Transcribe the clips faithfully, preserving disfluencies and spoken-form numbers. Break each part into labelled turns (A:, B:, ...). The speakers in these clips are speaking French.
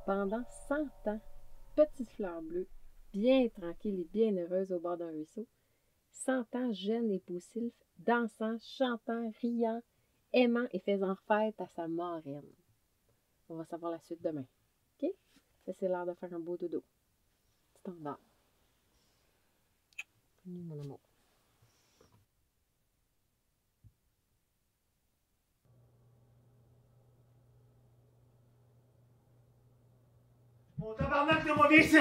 A: pendant cent ans, petite fleur bleue, bien tranquille et bien heureuse au bord d'un ruisseau, cent ans jeune et beau sylphe, dansant, chantant, riant, aimant et faisant fête à sa marraine. On va savoir la suite demain. OK? Ça, c'est l'heure de faire un beau dodo. Tu t'endors. Nuit, mon amour.
B: Mon tabarnak de mauvais ici!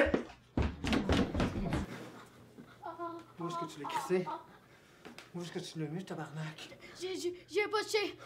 B: Où est-ce que tu l'as crissé? Où est-ce que tu l'as mis, tabarnak?
C: J'ai j'ai pas touché.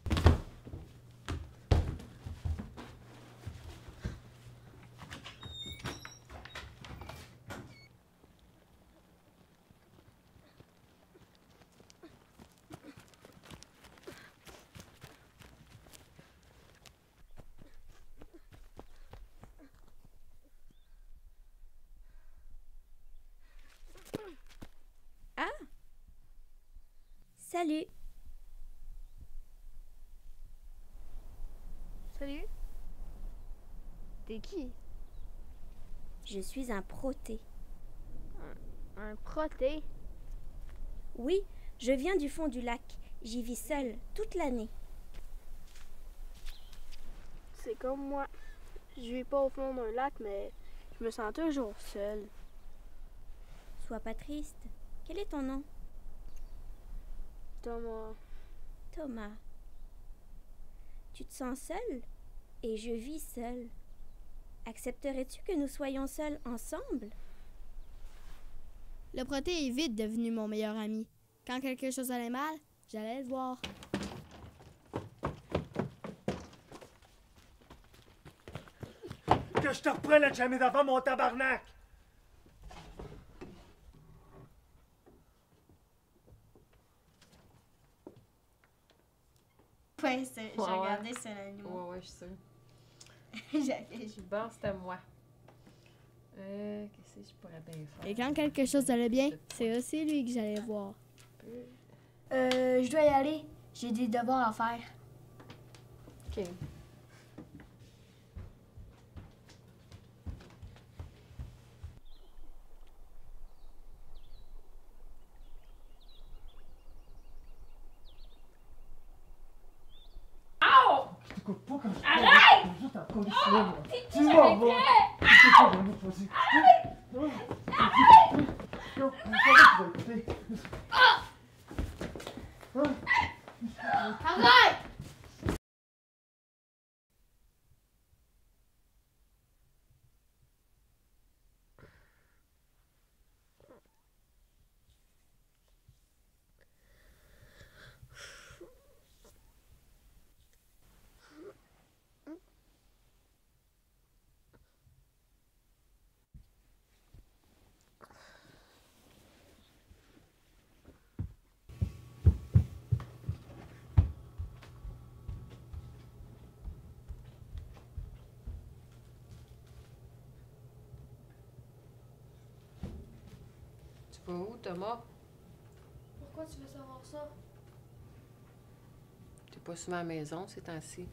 D: Ah! Salut!
C: Salut. T'es qui?
D: Je suis un protée.
C: Un, un protée?
D: Oui, je viens du fond du lac. J'y vis seule toute l'année.
C: C'est comme moi. Je vis pas au fond d'un lac, mais je me sens toujours seule.
D: Sois pas triste. Quel est ton nom?
C: Thomas.
D: Thomas. Tu te sens seul? Et je vis seule. Accepterais-tu que nous soyons seuls ensemble?
E: Le proté est vite devenu mon meilleur ami. Quand quelque chose allait mal, j'allais le voir.
B: Que je te reprenne la jamais d'avant, mon tabarnak!
F: Ouais, c'est- j'ai
A: Ouais, ouais.
F: regardé sur l'animaux.
A: Ouais, ouais, je suis sûre.
F: J'ai-
A: Je bon, c'était moi. Euh, qu'est-ce que je pourrais bien faire?
E: Et quand quelque chose allait bien, c'est aussi lui que j'allais voir.
F: Euh, je dois y aller. J'ai des devoirs à faire.
A: OK.
B: T'écoutes pas quand je parle. Arrête! Juste en conditionner, moi. Tu m'en vas! Tu pas vraiment choisi. Arrête! Arrête! Non, tu vas écouter.
C: Arrête!
A: Tu vas où, Thomas?
C: Pourquoi tu veux savoir ça?
A: T'es pas souvent à la maison ces temps-ci.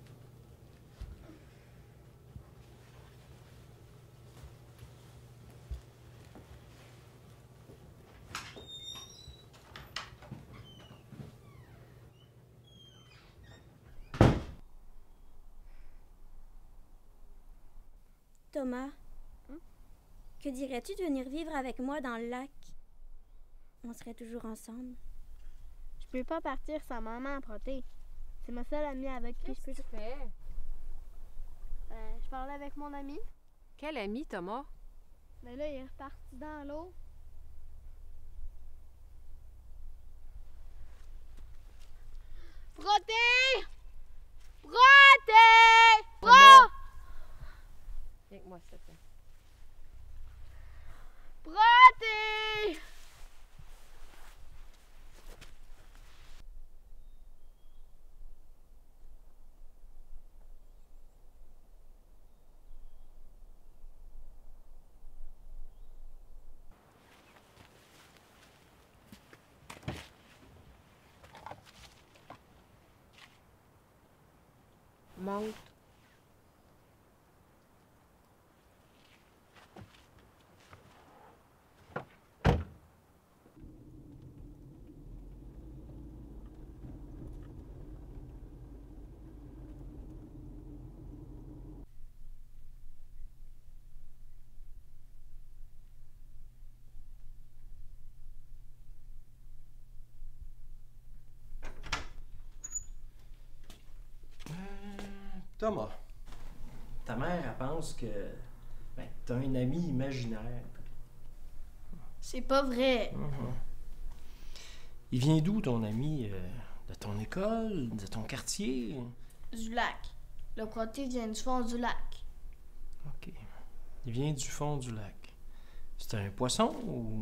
D: Thomas, que dirais-tu de venir vivre avec moi dans le lac? On serait toujours ensemble.
C: Je peux pas partir sans maman protée. C'est ma seule amie avec qui je peux...
A: tu fais?
C: Euh, je parlais avec mon ami,
A: Quel ami, Thomas?
C: mais là, il est reparti dans l'eau. Protée! Protée! Pro!
A: Viens avec moi, s'il te plaît.
C: Protée!
A: Monte.
G: Thomas, ta mère, elle pense que ben, t'as un ami imaginaire.
F: C'est pas vrai.
G: Mm-hmm. Il vient d'où ton ami? Euh, de ton école? De ton quartier?
F: Du lac. Le proté vient du fond du lac.
G: OK. Il vient du fond du lac. C'est un poisson ou...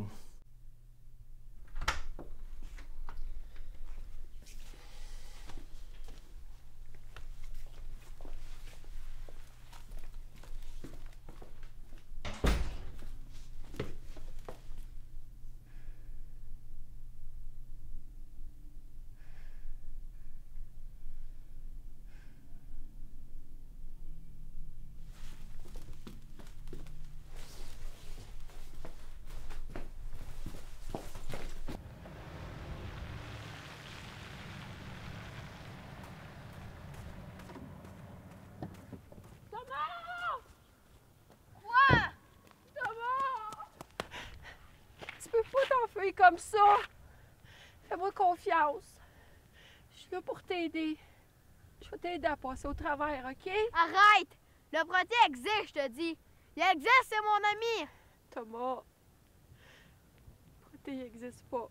A: T'enfuir comme ça. Fais-moi confiance. Je suis là pour t'aider. Je vais t'aider à passer au travers, OK?
C: Arrête! Le proté existe, je te dis. Il existe, c'est mon ami.
A: Thomas, le proté n'existe pas.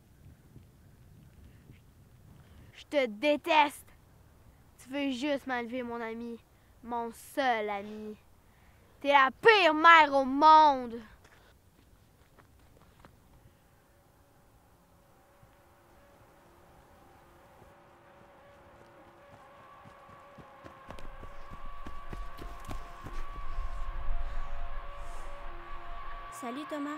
C: Je te déteste. Tu veux juste m'enlever mon ami. Mon seul ami. T'es la pire mère au monde.
D: Salut Thomas.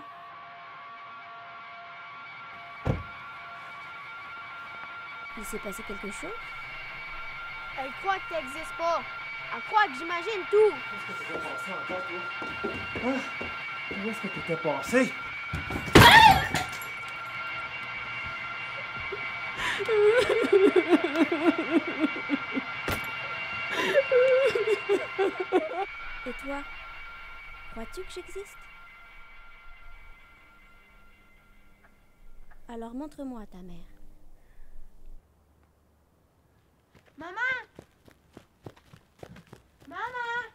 D: Il s'est passé quelque chose?
C: Elle croit que t'existes pas. Elle croit que j'imagine tout.
B: Où est-ce que t'étais passé encore, toi? Hein? Où est-ce que t'étais passé?
D: Et toi? Crois-tu que j'existe? Alors montre-moi ta mère.
C: Maman! Maman!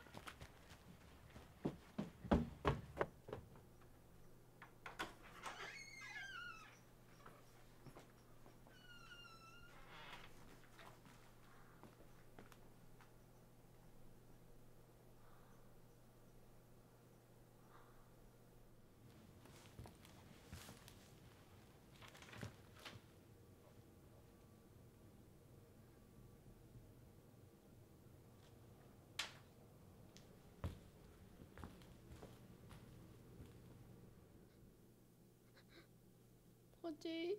F: Proté.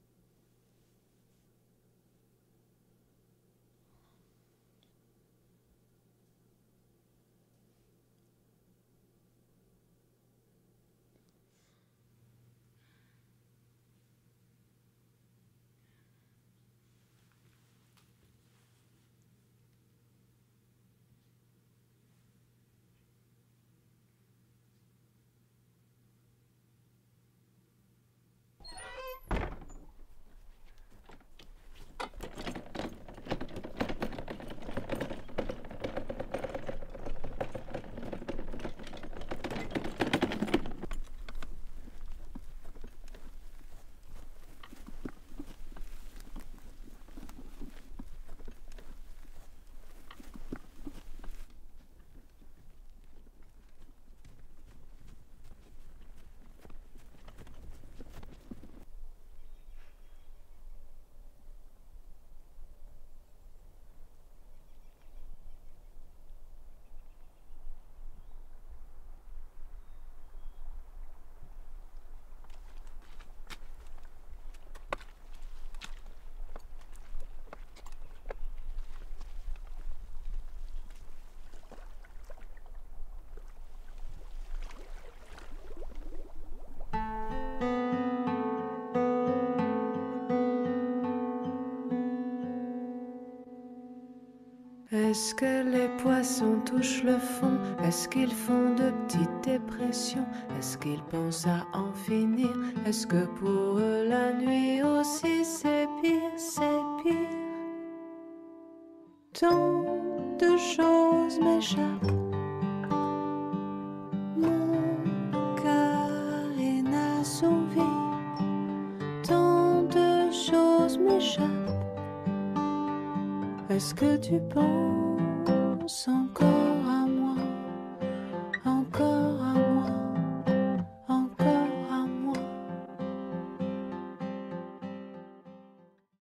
H: Est-ce que les poissons touchent le fond? Est-ce qu'ils font de petites dépressions? Est-ce qu'ils pensent à en finir? Est-ce que pour eux la nuit aussi c'est pire, c'est pire? Ton de choses m'échappent. Mon carena s'ouvrit, tant de choses m'échappent. Est-ce que tu penses encore